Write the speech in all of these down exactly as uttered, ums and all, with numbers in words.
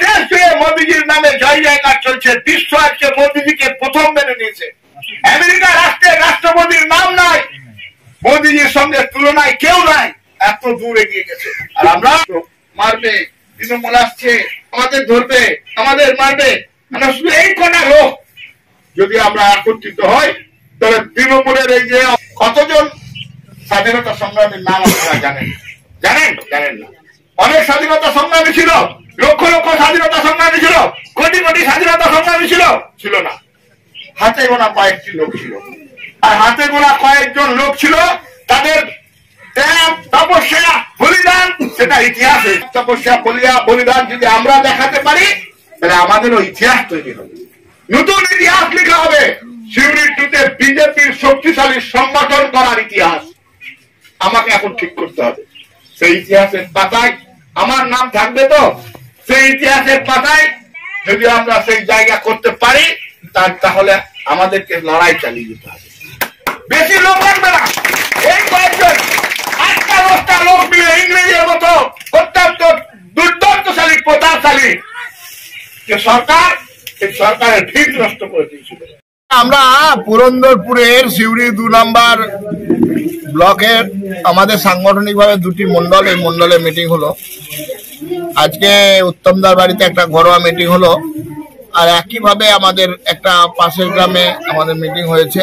দেশ জুড়ে মোদীজির নামে জয় জয়কার চলছে। বিশ্ব আজকে মোদীজিকে প্রথম মেনে নিয়েছে। আমেরিকা রাষ্ট্রের রাষ্ট্রপতির নাম নাই, মোদীজির সঙ্গে তুলনায় কেউ নাই, এত দূর এগিয়ে গেছে। আর আমরা মারবে, তৃণমূল আসছে আমাদের ধরবে, আমাদের মারবে, মানে শুধু এই কটা লোক যদি আমরা একত্রিত হই তাহলে তৃণমূলের এই যে কতজন স্বাধীনতা সংগ্রামীর নাম আপনারা জানেন? জানেন জানেন না? অনেক স্বাধীনতা সংগ্রামী ছিল, লক্ষ লক্ষ স্বাধীনতা সংগ্রামী ছিল, কোটি কোটি স্বাধীনতা সংগ্রামী ছিল, ছিল না। হাতে গোনা কয়েকটি লোক ছিল, আর হাতে গোনা কয়েকজন লোক ছিল, তাদের ত্যাগ তপস্যা বলিদান সেটা ইতিহাসে। তপস্যা বলিদান যদি আমরা দেখাতে পারি তাহলে আমাদেরও ইতিহাস তৈরি হবে, নতুন ইতিহাস লেখা হবে। সিউড়ি টুতে বিজেপির শক্তিশালী সংগঠন করার ইতিহাস আমাকে এখন ঠিক করতে হবে। সেই ইতিহাসের পাতায় আমার নাম থাকবে তো, সেই ইতিহাসের পাতায় যদি আমরা সেই জায়গা করতে পারি তাহলে আমাদেরকে লড়াই চালিয়ে যেতে হবে। বেশি লোক লাগবে না, এই কয়েকজন আটটা দশটা লোক মিলে ইংরেজের মতো অত্যন্ত দুর্দান্তশালী প্রতাপশালী যে সরকার, এই সরকারের ঠিক নষ্ট করে দিয়েছিল। আমরা পুরন্দরপুরের সিউড়ি দু নম্বর ব্লকের আমাদের সাংগঠনিক ভাবে দুটি মন্ডল, এই মন্ডলে মিটিং হলো। আজকে উত্তমদার বাড়িতে একটা ঘরোয়া মিটিং হলো, আর একইভাবে আমাদের একটা পাশের গ্রামে আমাদের মিটিং হয়েছে।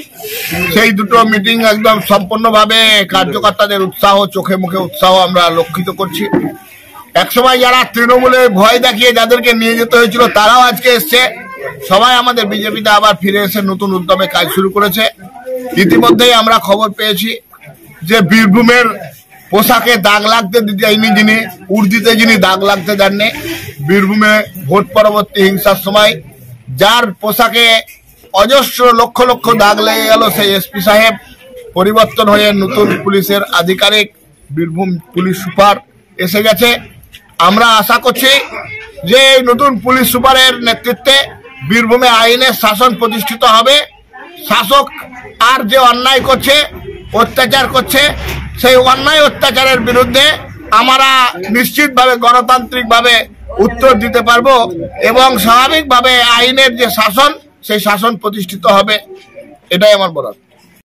সেই দুটো মিটিং একদম সম্পূর্ণভাবে কার্যকর্তাদের উৎসাহ, চোখে মুখে উৎসাহ আমরা লক্ষিত করছি। একসময় যারা তৃণমূলে ভয় দেখিয়ে যাদেরকে নিয়ে যেতে হয়েছিল তারাও আজকে এসছে। সবাই আমাদের বিজেপিতে আবার ফিরে এসে নতুন উদ্যমে কাজ শুরু করেছে। ইতিমধ্যেই আমরা খবর পেয়েছি যে বীরভূমের পোশাকে দাগ লাগতে যায়নি যিনি, উর্দিতে যিনি দাগ লাগতে দেননি, বীরভূমে ভোট পরবর্তী হিংসার সময় যার পোশাকে অজস্র লক্ষ লক্ষ দাগ লেগে গেল সেই এসপি সাহেব পরিবর্তন হয়ে নতুন পুলিশের আধিকারিক বীরভূম পুলিশ সুপার এসে গেছে। আমরা আশা করছি যে এই নতুন পুলিশ সুপারের নেতৃত্বে বীরভূমে আইনের শাসন প্রতিষ্ঠিত হবে। শাসক আর যে অন্যায় করছে, অত্যাচার করছে, সেই অন্যায় অত্যাচারের বিরুদ্ধে আমরা নিশ্চিতভাবে গণতান্ত্রিকভাবে উত্তর দিতে পারবো এবং স্বাভাবিকভাবে আইনের যে শাসন সেই শাসন প্রতিষ্ঠিত হবে, এটাই আমার বলার।